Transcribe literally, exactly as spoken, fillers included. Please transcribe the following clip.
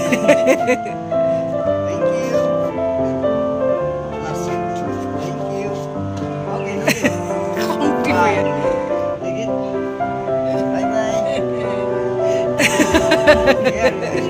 Thank you. Masih. Thank you. Oke, oke. Kompi mo yan. Sige. Bye-bye. Yeah.